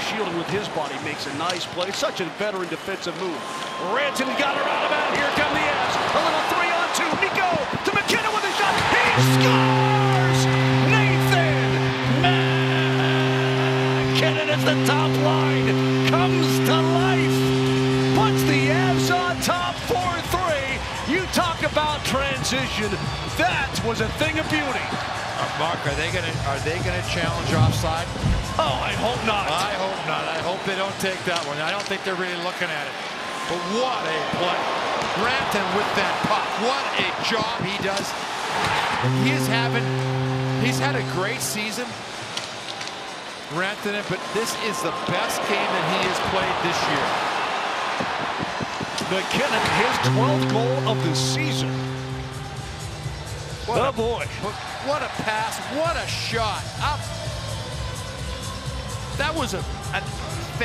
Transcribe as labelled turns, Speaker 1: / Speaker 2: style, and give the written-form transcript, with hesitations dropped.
Speaker 1: shielding with his body, makes a nice play. Such a veteran defensive move. Ranton got her out of bounds. Here come the Avs. A little 3-on-2. Nico to McKinnon with a shot. He scores! Nathan McKinnon as the top line comes to life. Puts the Avs on top 4-3. You talk about transition. That was a thing of beauty.
Speaker 2: Mark, are they gonna challenge offside?
Speaker 1: Oh, I hope not.
Speaker 2: I hope not. I hope they don't take that one. I don't think they're really looking at it. But what a play. Ranton with that puck. What a job he does. He's had a great season, Rantanen, but this is the best game that he has played this year.
Speaker 1: McKinnon, his 12th goal of the season.
Speaker 2: What
Speaker 1: oh boy.
Speaker 2: What a pass. What a shot. Up. That was a